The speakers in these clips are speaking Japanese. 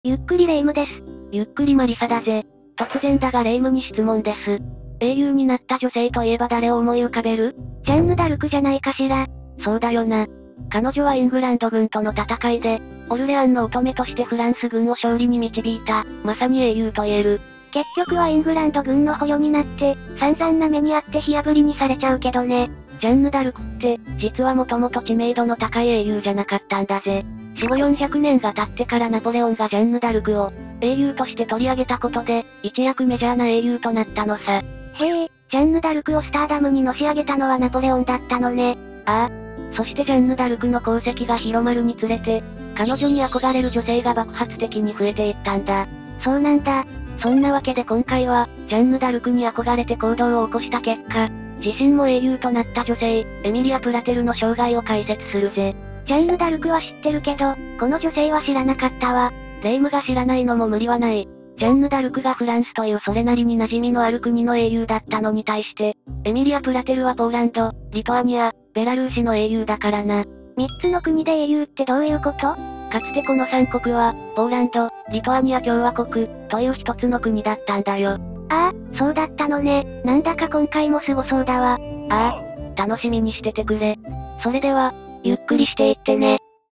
ゆっくりレ夢ムです。 ゆっくりマリサだぜ。突然だがレ夢ムに質問です。英雄になった女性といえば誰を思い浮かべる？ ジャンヌ・ダルクじゃないかしら。 そうだよな。彼女はイングランド軍との戦いで、オルレアンの乙女としてフランス軍を勝利に導いた、まさに英雄と言える。 結局はイングランド軍の捕虜になって、散々な目にあって火炙りにされちゃうけどね。 ジャンヌ・ダルクって、実はもともと知名度の高い英雄じゃなかったんだぜ。4、400年が経ってからナポレオンがジャンヌ・ダルクを、英雄として取り上げたことで、一躍メジャーな英雄となったのさ。 へえ、ジャンヌ・ダルクをスターダムにのし上げたのはナポレオンだったのね。 ああ。そしてジャンヌ・ダルクの功績が広まるにつれて、彼女に憧れる女性が爆発的に増えていったんだ。 そうなんだ。 そんなわけで今回は、ジャンヌ・ダルクに憧れて行動を起こした結果、自身も英雄となった女性、エミリア・プラテルの生涯を解説するぜ。 ジャンヌ・ダルクは知ってるけど、この女性は知らなかったわ。 レ夢ムが知らないのも無理はない。ジャンヌ・ダルクがフランスというそれなりに馴染みのある国の英雄だったのに対して、エミリア・プラテルはポーランド、リトアニア、ベラルーシの英雄だからな。 3つの国で英雄ってどういうこと？ かつてこの3国は、ポーランド、リトアニア共和国、という一つの国だったんだよ。 ああ、そうだったのね。なんだか今回もすごそうだわ。 ああ、楽しみにしててくれ。それでは、ゆっくりしていってね。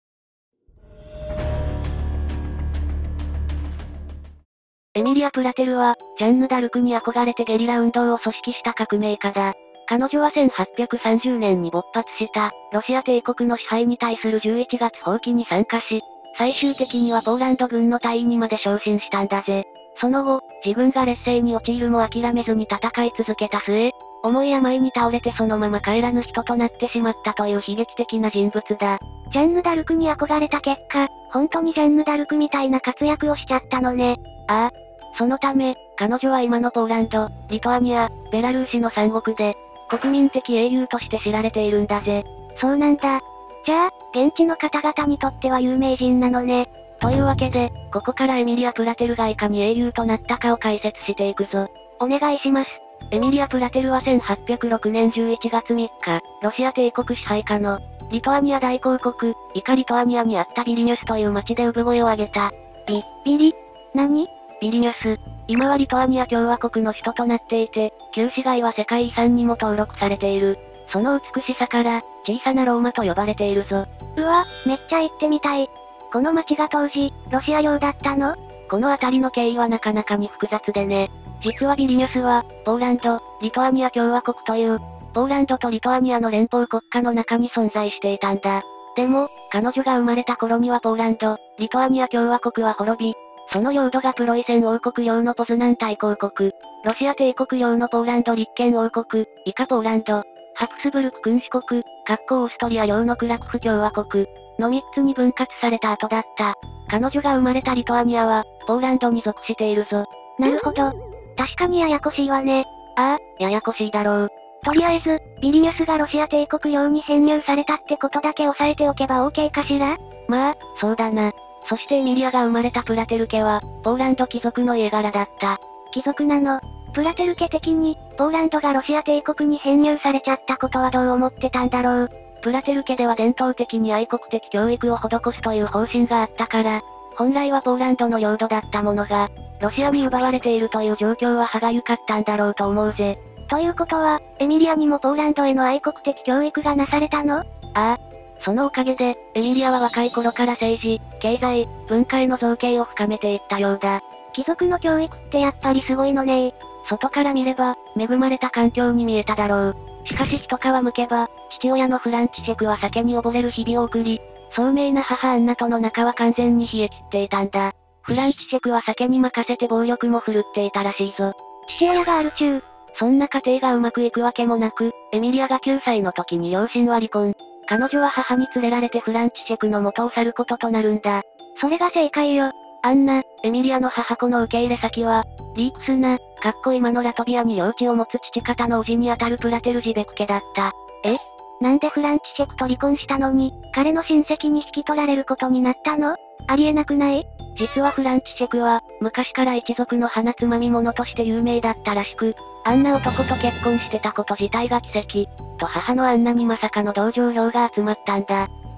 エミリア・プラテルは、ジャンヌ・ダルクに憧れてゲリラ運動を組織した革命家だ。彼女は1830年に勃発した、ロシア帝国の支配に対する11月蜂起に参加し、最終的にはポーランド軍の隊員にまで昇進したんだぜ。その後、自分が劣勢に陥るも諦めずに戦い続けた末、重い病に倒れてそのまま帰らぬ人となってしまったという悲劇的な人物だ。 ジャンヌ・ダルクに憧れた結果、本当にジャンヌ・ダルクみたいな活躍をしちゃったのね。 ああ。そのため、彼女は今のポーランド、リトアニア、ベラルーシの三国で、国民的英雄として知られているんだぜ。 そうなんだ。じゃあ、現地の方々にとっては有名人なのね。 というわけで、ここからエミリア・プラテルがいかに英雄となったかを解説していくぞ。 お願いします。 エミリア・プラテルは1806年11月3日、ロシア帝国支配下の、リトアニア大公国、イカリトアニアにあったビリニュスという町で産声を上げた。 ビリ？何？ ビリニュス。今はリトアニア共和国の首都となっていて、旧市街は世界遺産にも登録されている。その美しさから、小さなローマと呼ばれているぞ。 うわ、めっちゃ行ってみたい。この町が当時、ロシア領だったの？ この辺りの経緯はなかなかに複雑でね。実はビリニュスは、ポーランド、リトアニア共和国という、ポーランドとリトアニアの連邦国家の中に存在していたんだ。でも、彼女が生まれた頃にはポーランド、リトアニア共和国は滅び、その領土がプロイセン王国領のポズナン大公国、ロシア帝国領のポーランド立憲王国、以下ポーランド、ハプスブルク君主国、オーストリア領のクラクフ共和国、の3つに分割された後だった。彼女が生まれたリトアニアは、ポーランドに属しているぞ。 なるほど。確かにややこしいわね。 ああ、ややこしいだろう。 とりあえず、ビリニュスがロシア帝国領に編入されたってことだけ押さえておけば OK かしら？ まあ、そうだな。そしてエミリアが生まれたプラテル家は、ポーランド貴族の家柄だった。 貴族なの？プラテル家的に、ポーランドがロシア帝国に編入されちゃったことはどう思ってたんだろう。 プラテル家では伝統的に愛国的教育を施すという方針があったから、本来はポーランドの領土だったものが、ロシアに奪われているという状況は歯がゆかったんだろうと思うぜ。 ということは、エミリアにもポーランドへの愛国的教育がなされたの？ ああ。そのおかげで、エミリアは若い頃から政治、経済、文化への造形を深めていったようだ。 貴族の教育ってやっぱりすごいのね。 外から見れば、恵まれた環境に見えただろう。しかし一皮むけば、父親のフランチシェクは酒に溺れる日々を送り、聡明な母アンナとの仲は完全に冷え切っていたんだ。フランチシェクは酒に任せて暴力も振るっていたらしいぞ。 父親がアル中。 そんな家庭がうまくいくわけもなく、エミリアが9歳の時に両親は離婚。彼女は母に連れられてフランチシェクの元を去ることとなるんだ。 それが正解よ。 アンナ、エミリアの母子の受け入れ先は、リークスナ、今のラトビアに領地を持つ父方の叔父にあたるプラテルジベク家だった。 なんでフランチシェクと離婚したのに、彼の親戚に引き取られることになったの？ありえなくない？ 実はフランチシェクは、昔から一族の鼻つまみ者として有名だったらしく、あんな男と結婚してたこと自体が奇跡、と母のアンナにまさかの同情票が集まったんだ。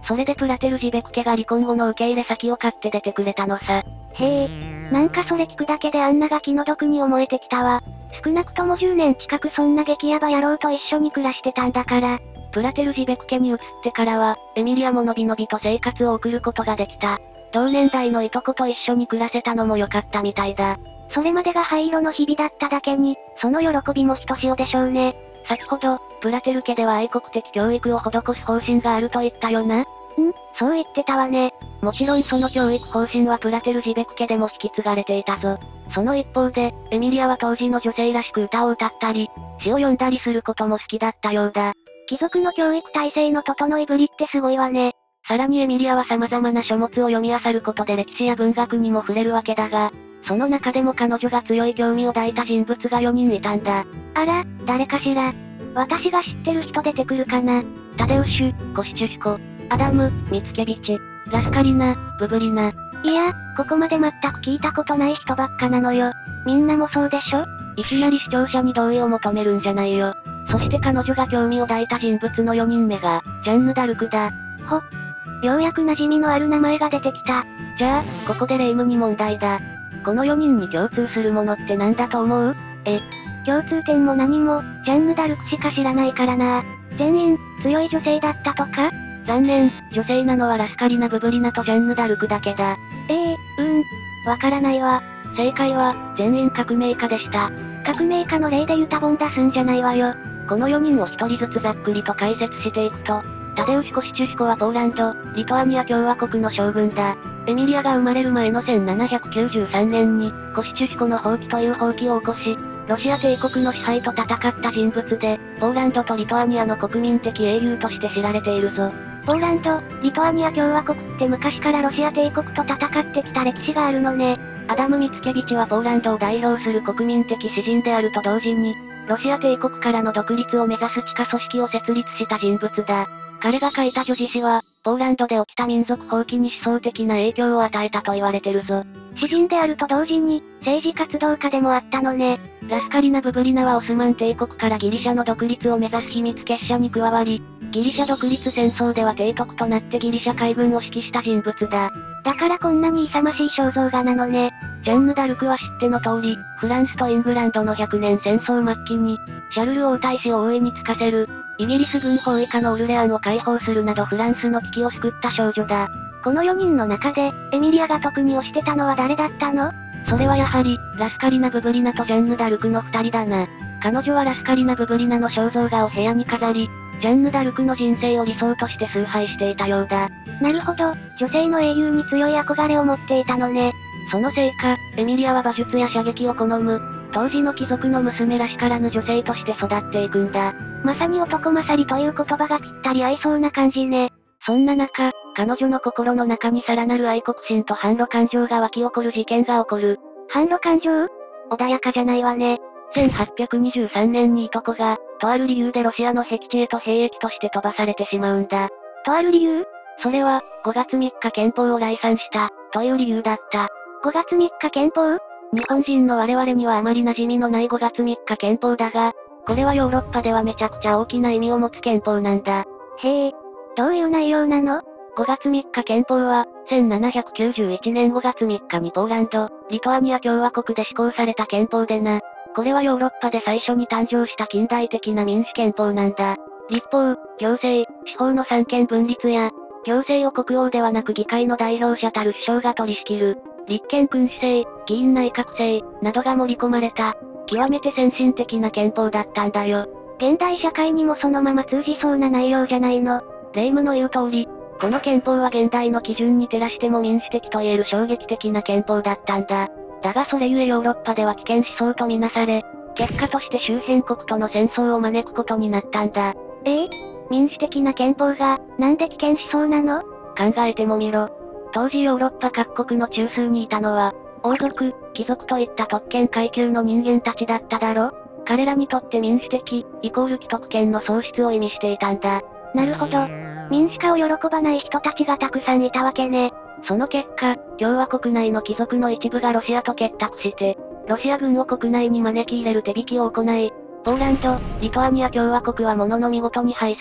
それでプラテルジベク家が離婚後の受け入れ先を買って出てくれたのさ。 へえ、なんかそれ聞くだけであんなが気の毒に思えてきたわ。少なくとも10年近くそんな激ヤバ野郎と一緒に暮らしてたんだから。 プラテルジベク家に移ってからは、エミリアものびのびと生活を送ることができた。同年代のいとこと一緒に暮らせたのも良かったみたいだ。 それまでが灰色の日々だっただけに、その喜びもひとしおでしょうね。 先ほど、プラテル家では愛国的教育を施す方針があると言ったよな。 そう言ってたわね。 もちろんその教育方針はプラテルジベク家でも引き継がれていたぞ。その一方で、エミリアは当時の女性らしく歌を歌ったり、詩を読んだりすることも好きだったようだ。 貴族の教育体制の整いぶりってすごいわね。 さらにエミリアは様々な書物を読み漁ることで歴史や文学にも触れるわけだが、その中でも彼女が強い興味を抱いた人物が4人いたんだ。 あら、誰かしら。私が知ってる人出てくるかな。 タデウシュ、コシチュシコ、アダム、ミツケビチ、ラスカリナ、ブブリナ。 いや、ここまで全く聞いたことない人ばっかなのよ。みんなもそうでしょ？ いきなり視聴者に同意を求めるんじゃないよ。そして彼女が興味を抱いた人物の4人目が、ジャンヌ・ダルクだ。 ようやく馴染みのある名前が出てきた。 じゃあ、ここでレイムに問題だ。この4人に共通するものって何だと思う？ 共通点も何も、ジャンヌ・ダルクしか知らないからな。全員、強い女性だったとか？ 残念、女性なのはラスカリナ・ブブリナとジャンヌ・ダルクだけだ。 わからないわ。 正解は、全員革命家でした。 革命家の例でユタボン出すんじゃないわよ。 この4人を1人ずつざっくりと解説していくと、タデウシコ・シチュシコはポーランド、リトアニア共和国の将軍だ。エミリアが生まれる前の1793年に、コシチュシコの放棄という放棄を起こし、ロシア帝国の支配と戦った人物で、ポーランドとリトアニアの国民的英雄として知られているぞ。 ポーランド、リトアニア共和国って昔からロシア帝国と戦ってきた歴史があるのね。 アダム・ミツケビチはポーランドを代表する国民的詩人であると同時に、ロシア帝国からの独立を目指す地下組織を設立した人物だ。彼が書いた叙事詩は、ポーランドで起きた民族放棄に思想的な影響を与えたと言われてるぞ。 詩人であると同時に、政治活動家でもあったのね。 ラスカリナ・ブブリナはオスマン帝国からギリシャの独立を目指す秘密結社に加わり、ギリシャ独立戦争では提督となってギリシャ海軍を指揮した人物だ。 だからこんなに勇ましい肖像画なのね。 ジャンヌ・ダルクは知っての通り、フランスとイングランドの100年戦争末期に、シャルル王太子を王位につかせる、イギリス軍包囲下のオルレアンを解放するなどフランスの危機を救った少女だ。 この4人の中で、エミリアが特に推してたのは誰だったの？ それはやはり、ラスカリナ・ブブリナとジャンヌ・ダルクの2人だな。彼女はラスカリナ・ブブリナの肖像画を部屋に飾り、ジャンヌ・ダルクの人生を理想として崇拝していたようだ。 なるほど、女性の英雄に強い憧れを持っていたのね。 そのせいか、エミリアは馬術や射撃を好む、当時の貴族の娘らしからぬ女性として育っていくんだ。 まさに男勝りという言葉がぴったり合いそうな感じね。 そんな中、彼女の心の中にさらなる愛国心と反ロ感情が湧き起こる事件が起こる。 反ロ感情？穏やかじゃないわね。 1823年にいとこが、とある理由でロシアの僻地へと兵役として飛ばされてしまうんだ。 とある理由？ それは、5月3日憲法を来賛した、という理由だった。 5月3日憲法？ 日本人の我々にはあまり馴染みのない5月3日憲法だが、これはヨーロッパではめちゃくちゃ大きな意味を持つ憲法なんだ。 へえ、どういう内容なの ？5月3日憲法は、1791年5月3日にポーランド、リトアニア共和国で施行された憲法でな。これはヨーロッパで最初に誕生した近代的な民主憲法なんだ。立法、行政、司法の三権分立や、行政を国王ではなく議会の代表者たる首相が取り仕切る、立憲君主制、議員内閣制、などが盛り込まれた、極めて先進的な憲法だったんだよ。 現代社会にもそのまま通じそうな内容じゃないの。 レイムの言う通り、この憲法は現代の基準に照らしても民主的と言える衝撃的な憲法だったんだ。だがそれゆえヨーロッパでは危険思想とみなされ、結果として周辺国との戦争を招くことになったんだ。 民主的な憲法が、なんで危険思想なの？ 考えてもみろ。当時ヨーロッパ各国の中枢にいたのは、王族、貴族といった特権階級の人間たちだっただろ？彼らにとって民主的、イコール既得権の喪失を意味していたんだ。 なるほど。民主化を喜ばない人たちがたくさんいたわけね。 その結果、共和国内の貴族の一部がロシアと結託して、ロシア軍を国内に招き入れる手引きを行い、ポーランド、リトアニア共和国はものの見事に敗戦。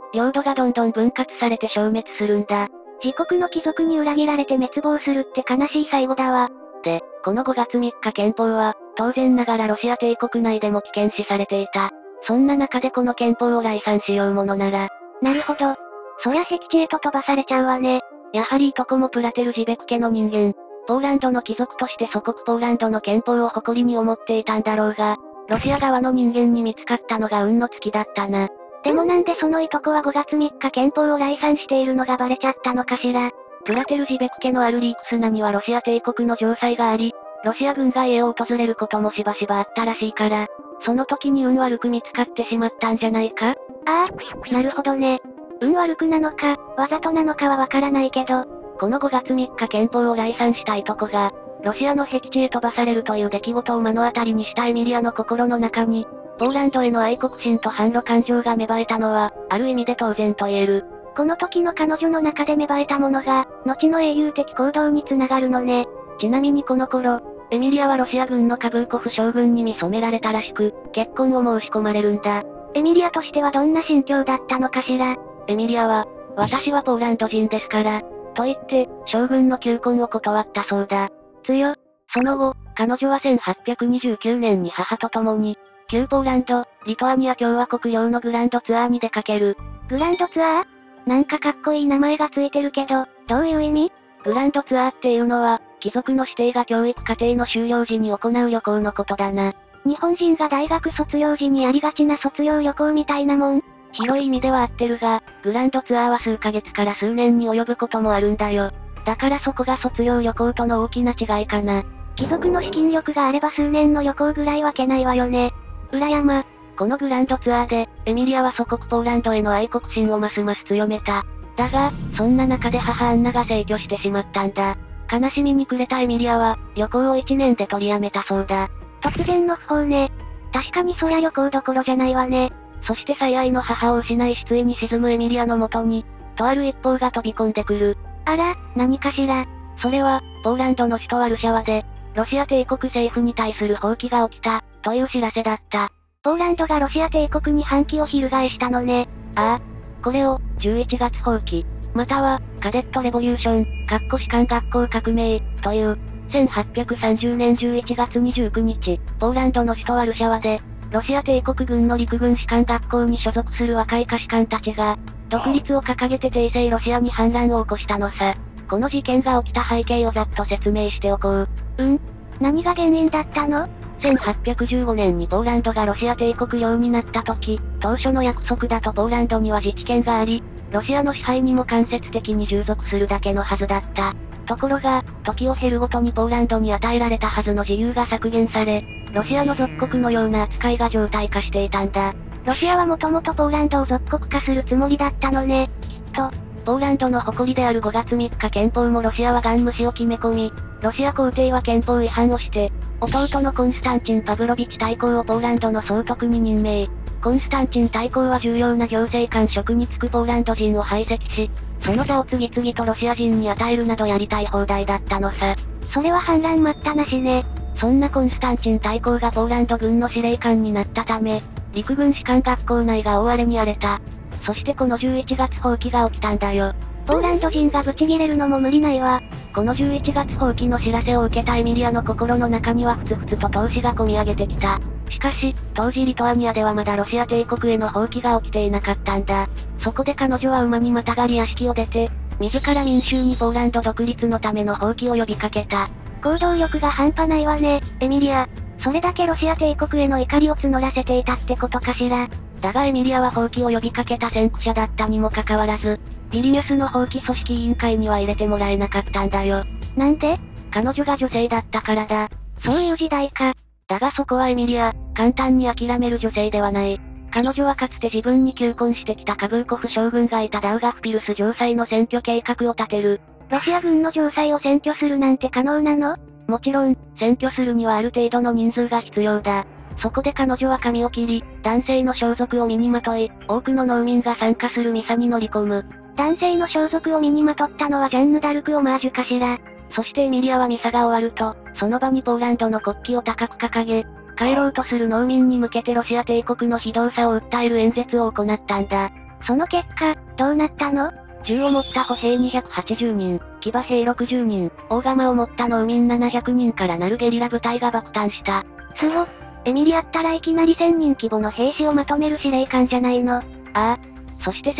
領土がどんどん分割されて消滅するんだ。 自国の貴族に裏切られて滅亡するって悲しい最後だわ。 で、この5月3日憲法は、当然ながらロシア帝国内でも危険視されていた。そんな中でこの憲法を礼賛しようものなら。 なるほど。そりゃ僻地へと飛ばされちゃうわね。 やはりいとこもプラテルジベク家の人間。ポーランドの貴族として祖国ポーランドの憲法を誇りに思っていたんだろうが、ロシア側の人間に見つかったのが運の尽きだったな。 でもなんでそのいとこは5月3日憲法を礼賛しているのがバレちゃったのかしら。 プラテルジベク家のアルリークスナにはロシア帝国の城塞があり、ロシア軍が家を訪れることもしばしばあったらしいから、その時に運悪く見つかってしまったんじゃないか？ ああ、なるほどね。運悪くなのか、わざとなのかはわからないけど、 この5月3日憲法を礼賛したいとこが、ロシアの僻地へ飛ばされるという出来事を目の当たりにしたエミリアの心の中に、ポーランドへの愛国心と反ロ感情が芽生えたのは、ある意味で当然と言える。 この時の彼女の中で芽生えたものが、後の英雄的行動につながるのね。 ちなみにこの頃、エミリアはロシア軍のカブーコフ将軍に見初められたらしく、結婚を申し込まれるんだ。 エミリアとしてはどんな心境だったのかしら。 エミリアは、私はポーランド人ですから、と言って、将軍の求婚を断ったそうだ。その後、彼女は1829年に母と共に、旧ポーランド、リトアニア共和国領のグランドツアーに出かける。 グランドツアー？なんかかっこいい名前がついてるけど、どういう意味？ グランドツアーっていうのは、貴族の指定が教育課程の修了時に行う旅行のことだな。 日本人が大学卒業時にやりがちな卒業旅行みたいなもん？ 広い意味では合ってるが、グランドツアーは数ヶ月から数年に及ぶこともあるんだよ。だからそこが卒業旅行との大きな違いかな。 貴族の資金力があれば数年の旅行ぐらいわけないわよね。裏山。 このグランドツアーで、エミリアは祖国ポーランドへの愛国心をますます強めた。だが、そんな中で母アンナが逝去してしまったんだ。悲しみに暮れたエミリアは、旅行を1年で取りやめたそうだ。 突然の訃報ね。確かにそりゃ旅行どころじゃないわね。 そして最愛の母を失い失意に沈むエミリアのもとに、とある一報が飛び込んでくる。 あら、何かしら。 それは、ポーランドの首都ワルシャワで、ロシア帝国政府に対する放棄が起きた、という知らせだった。 ポーランドがロシア帝国に反旗を翻したのね。 ああ。これを、11月放棄、または、カデットレボリューション、士官学校革命、という、1830年11月29日、ポーランドの首都ワルシャワで、ロシア帝国軍の陸軍士官学校に所属する若い下士官たちが、独立を掲げて帝政ロシアに反乱を起こしたのさ。この事件が起きた背景をざっと説明しておこう。 何が原因だったの？ 1815年にポーランドがロシア帝国領になった時、当初の約束だとポーランドには自治権があり、ロシアの支配にも間接的に従属するだけのはずだった。ところが、時を経るごとにポーランドに与えられたはずの自由が削減され、ロシアの属国のような扱いが常態化していたんだ。 ロシアはもともとポーランドを属国化するつもりだったのね、きっと。 ポーランドの誇りである5月3日憲法もロシアはガン無視を決め込み、ロシア皇帝は憲法違反をして、弟のコンスタンチン・パブロビチ大公をポーランドの総督に任命。コンスタンチン大公は重要な行政官職に就くポーランド人を排斥し、その座を次々とロシア人に与えるなどやりたい放題だったのさ。 それは反乱待ったなしね。 そんなコンスタンチン大公がポーランド軍の司令官になったため、陸軍士官学校内が大荒れに荒れた。そしてこの11月放棄が起きたんだよ。 ポーランド人がブチギレるのも無理ないわ。 この11月放棄の知らせを受けたエミリアの心の中にはふつふつと闘志が込み上げてきた。しかし、当時リトアニアではまだロシア帝国への放棄が起きていなかったんだ。そこで彼女は馬にまたがり屋敷を出て、自ら民衆にポーランド独立のための放棄を呼びかけた。 行動力が半端ないわね、エミリア。それだけロシア帝国への怒りを募らせていたってことかしら。 だがエミリアは放棄を呼びかけた先駆者だったにもかかわらず、ビリニュスの放棄組織委員会には入れてもらえなかったんだよ。 なんで？ 彼女が女性だったからだ。 そういう時代か。 だがそこはエミリア、簡単に諦める女性ではない。彼女はかつて自分に求婚してきたカブーコフ将軍がいたダウガフピルス城塞の占拠計画を立てる。 ロシア軍の城塞を占拠するなんて可能なの？ もちろん、占拠するにはある程度の人数が必要だ。そこで彼女は髪を切り、男性の装束を身にまとい、多くの農民が参加するミサに乗り込む。 男性の装束を身にまとったのはジャンヌ・ダルク・オマージュかしら。 そしてエミリアはミサが終わると、その場にポーランドの国旗を高く掲げ、帰ろうとする農民に向けてロシア帝国の非道さを訴える演説を行ったんだ。 その結果、どうなったの？ 銃を持った歩兵280人、騎馬兵60人、大釜を持った農民700人からなるゲリラ部隊が爆誕した。 すごっ。エミリアったらいきなり1000人規模の兵士をまとめる司令官じゃないの。 ああ。そして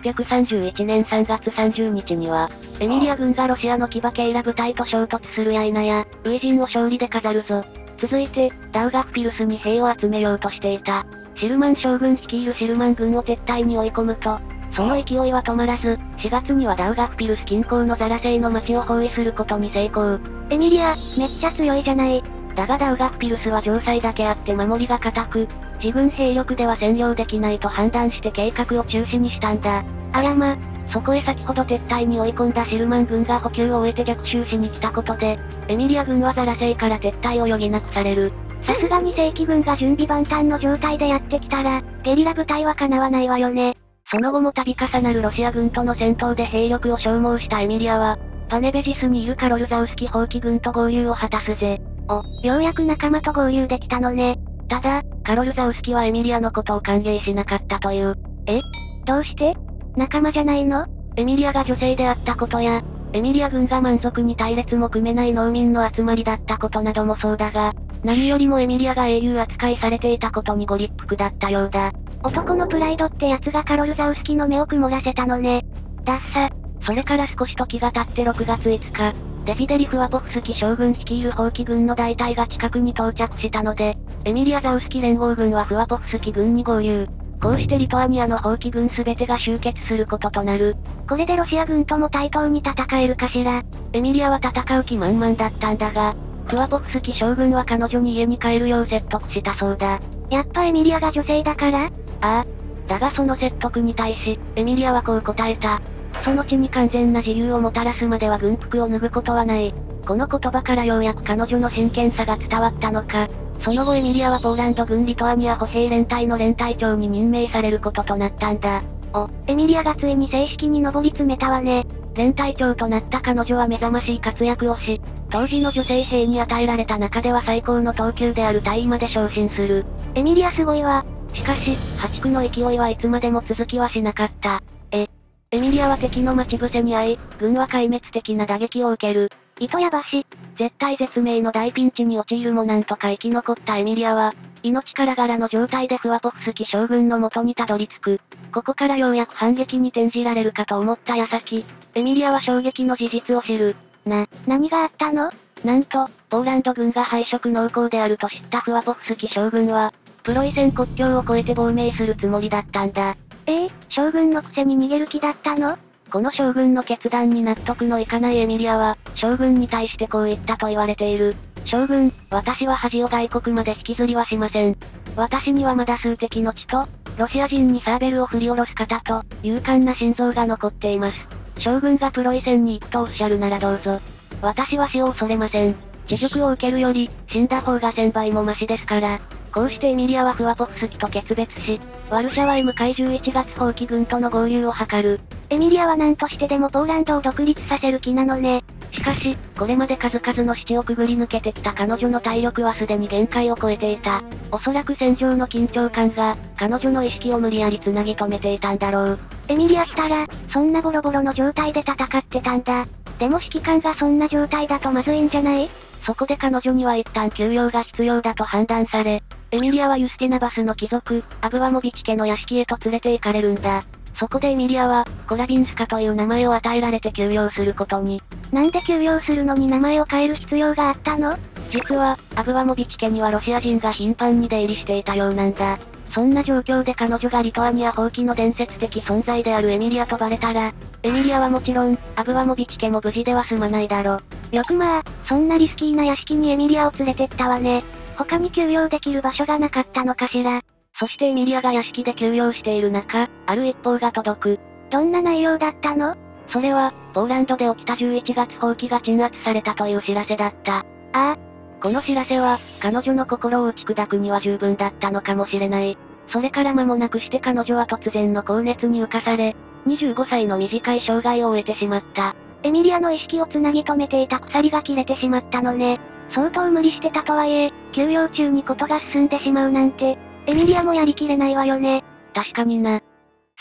1831年3月30日には、エミリア軍がロシアの騎馬ケイラ部隊と衝突するや否や、初陣を勝利で飾るぞ。続いて、ダウガフピルスに兵を集めようとしていた。シルマン将軍率いるシルマン軍を撤退に追い込むと、その勢いは止まらず、4月にはダウガフピルス近郊のザラセイの町を包囲することに成功。 エミリア、めっちゃ強いじゃない。 だがダウガフピルスは城塞だけあって守りが固く、自軍兵力では占領できないと判断して計画を中止にしたんだ。 あらま。 そこへ先ほど撤退に追い込んだシルマン軍が補給を終えて逆襲しに来たことで、エミリア軍はザラセイから撤退を余儀なくされる。 さすがに正規軍が準備万端の状態でやってきたら、ゲリラ部隊は叶わないわよね。 その後も度重なるロシア軍との戦闘で兵力を消耗したエミリアは、パネベジスにいるカロルザウスキ放棄軍と合流を果たすぜ。 ようやく仲間と合流できたのね。 ただ、カロルザウスキはエミリアのことを歓迎しなかったという。 どうして？仲間じゃないの？ エミリアが女性であったことや、エミリア軍が満足に隊列も組めない農民の集まりだったことなどもそうだが、何よりもエミリアが英雄扱いされていたことにご立腹だったようだ。 男のプライドってやつがカロルザウスキの目を曇らせたのね。 だっさ。それから少し時が経って6月5日、レフィデリ・フワポフスキ将軍率いる放棄軍の大隊が近くに到着したので、エミリア・ザウスキ連合軍はフワポフスキ軍に合流。こうしてリトアニアの放棄軍すべてが集結することとなる。 これでロシア軍とも対等に戦えるかしら。 エミリアは戦う気満々だったんだが、フワポフスキ将軍は彼女に家に帰るよう説得したそうだ。 やっぱエミリアが女性だから？ ああ。だがその説得に対し、エミリアはこう答えた。その地に完全な自由をもたらすまでは軍服を脱ぐことはない。この言葉からようやく彼女の真剣さが伝わったのか。その後エミリアはポーランド軍リトアニア歩兵連隊の連隊長に任命されることとなったんだ。 エミリアがついに正式に上り詰めたわね。 連隊長となった彼女は目覚ましい活躍をし、当時の女性兵に与えられた中では最高の等級である大尉まで昇進する。 エミリアすごいわ。 しかし、破竹の勢いはいつまでも続きはしなかった。エミリアは敵の待ち伏せに遭い、軍は壊滅的な打撃を受ける。 糸や橋。 絶体絶命の大ピンチに陥るもなんとか生き残ったエミリアは、命からがらの状態でフワポフスキ将軍の元にたどり着く。ここからようやく反撃に転じられるかと思った矢先、エミリアは衝撃の事実を知る。 何があったの？ なんと、ポーランド軍が敗色濃厚であると知ったフワポフスキ将軍は、プロイセン国境を越えて亡命するつもりだったんだ。 将軍のくせに逃げる気だったの？ この将軍の決断に納得のいかないエミリアは、将軍に対してこう言ったと言われている。将軍、私は恥を外国まで引きずりはしません。私にはまだ数滴の血と、ロシア人にサーベルを振り下ろす方と、勇敢な心臓が残っています。将軍がプロイセンに行くとおっしゃるならどうぞ。私は死を恐れません。地獄を受けるより、死んだ方が1000倍もマシですから。こうしてエミリアはフワポフスキと決別し、ワルシャワへ向かい11月放棄軍との合流を図る。 エミリアは何としてでもポーランドを独立させる気なのね。 しかし、これまで数々の死地をくぐり抜けてきた彼女の体力はすでに限界を超えていた。おそらく戦場の緊張感が、彼女の意識を無理やり繋ぎ止めていたんだろう。 エミリアしたら、そんなボロボロの状態で戦ってたんだ。でも指揮官がそんな状態だとまずいんじゃない？ そこで彼女には一旦休養が必要だと判断され、エミリアはユスティナバスの貴族、アブワモビチ家の屋敷へと連れて行かれるんだ。そこでエミリアは、コラビンスカという名前を与えられて休養することに。 なんで休養するのに名前を変える必要があったの？ 実は、アブワモビチ家にはロシア人が頻繁に出入りしていたようなんだ。そんな状況で彼女がリトアニア放棄の伝説的存在であるエミリアとバレたら、エミリアはもちろん、アブワモビチ家も無事では済まないだろ。 よくまあ、そんなリスキーな屋敷にエミリアを連れてったわね。他に休養できる場所がなかったのかしら。 そしてエミリアが屋敷で休養している中、ある一報が届く。 どんな内容だったの？ それは、ポーランドで起きた11月放棄が鎮圧されたという知らせだった。この知らせは、彼女の心を打ち砕くには十分だったのかもしれない。それから間もなくして彼女は突然の高熱に浮かされ、25歳の短い生涯を終えてしまった。 エミリアの意識をつなぎ止めていた鎖が切れてしまったのね。相当無理してたとはいえ、休養中にことが進んでしまうなんて、エミリアもやりきれないわよね。 確かにな。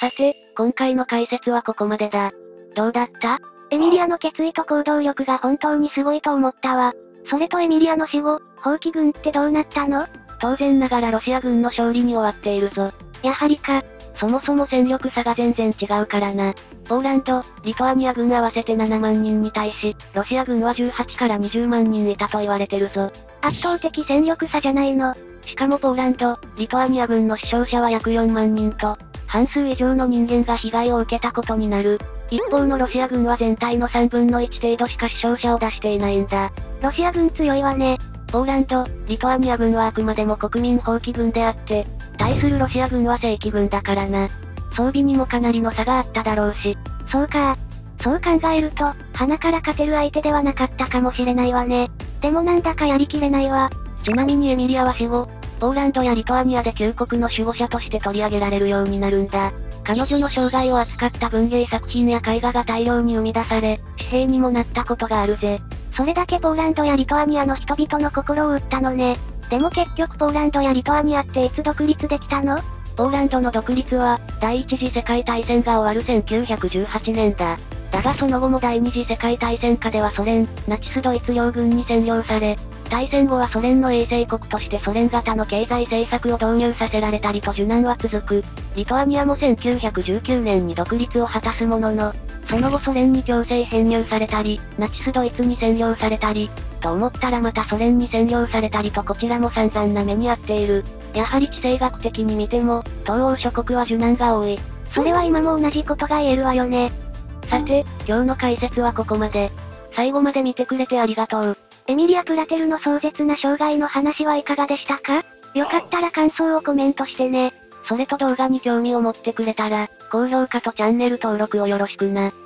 さて、今回の解説はここまでだ。どうだった？ エミリアの決意と行動力が本当にすごいと思ったわ。それとエミリアの死後、蜂起軍ってどうなったの？ 当然ながらロシア軍の勝利に終わっているぞ。 やはりか。 そもそも戦力差が全然違うからな。ポーランド、リトアニア軍合わせて7万人に対し、ロシア軍は18から20万人いたと言われてるぞ。 圧倒的戦力差じゃないの。 しかもポーランド、リトアニア軍の死傷者は約4万人と、半数以上の人間が被害を受けたことになる。一方のロシア軍は全体の3分の1程度しか死傷者を出していないんだ。 ロシア軍強いわね。 ポーランド、リトアニア軍はあくまでも国民蜂起軍であって、対するロシア軍は正規軍だからな。装備にもかなりの差があっただろうし。 そうか。そう考えると、鼻から勝てる相手ではなかったかもしれないわね。でもなんだかやりきれないわ。 ちなみにエミリアは死後、ポーランドやリトアニアで旧国の守護者として取り上げられるようになるんだ。彼女の生涯を扱った文芸作品や絵画が大量に生み出され、紙幣にもなったことがあるぜ。 それだけポーランドやリトアニアの人々の心を打ったのね。でも結局ポーランドやリトアニアっていつ独立できたの？ ポーランドの独立は、第一次世界大戦が終わる1918年だ。だがその後も第二次世界大戦下ではソ連、ナチスドイツ両軍に占領され、大戦後はソ連の衛星国としてソ連型の経済政策を導入させられたりと受難は続く。リトアニアも1919年に独立を果たすものの、その後ソ連に強制編入されたり、ナチスドイツに占領されたり、と思ったらまたソ連に占領されたりとこちらも散々な目に遭っている。やはり地政学的に見ても、東欧諸国は受難が多い。 それは今も同じことが言えるわよね。 さて、今日の解説はここまで。最後まで見てくれてありがとう。 エミリア・プラテルの壮絶な生涯の話はいかがでしたか？よかったら感想をコメントしてね。 それと動画に興味を持ってくれたら、高評価とチャンネル登録をよろしくな。